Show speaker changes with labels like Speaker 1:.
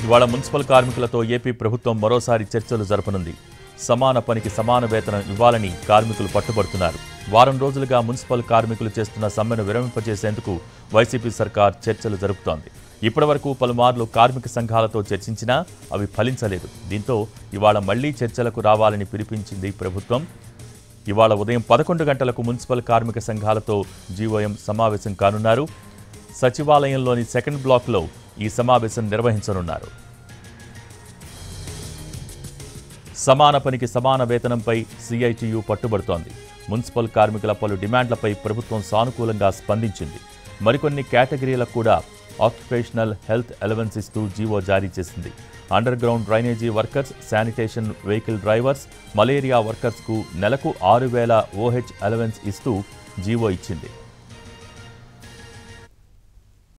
Speaker 1: ఇవాళ మున్సిపల్ కార్మికులతో ఏపీ ప్రభుత్వం మరోసారి చర్చలు జరపనుంది. సమాన పనికి సమాన వేతనం ఇవ్వాలని కార్మికులు పట్టుబడుతున్నారు. వారం రోజులుగా మున్సిపల్ కార్మికులు చేస్తున్న సమ్మెను విరమింపజేసేందుకు వైసీపీ సర్కార్ చర్చలు జరుపుతోంది. ఇప్పటివరకు పలుమార్లు కార్మిక సంఘాలతో చర్చించినా అవి ఫలించలేదు. దీంతో ఇవాళ మళ్లీ చర్చలకు రావాలని పిలిపించింది ప్రభుత్వం. ఇవాళ ఉదయం 11 గంటలకు మున్సిపల్ కార్మిక సంఘాలతో జీఓఎం సమావేశం కానున్నారు. సచివాలయంలోని సెకండ్ బ్లాక్లో ఈ సమావేశం నిర్వహించనున్నారు. సమాన పనికి సమాన వేతనంపై సిఐటియు పట్టుబడుతోంది. మున్సిపల్ కార్మికుల పలు డిమాండ్లపై ప్రభుత్వం సానుకూలంగా స్పందించింది. మరికొన్ని కేటగిరీలకు కూడా ఆక్యుపేషనల్ హెల్త్ అలవెన్స్ ఇస్తూ జీవో జారీ చేసింది. Underground drainage workers, sanitation vehicle drivers, malaria వర్కర్స్కు నెలకు 6,000 OH అలవెన్స్ ఇస్తూ జీవో ఇచ్చింది.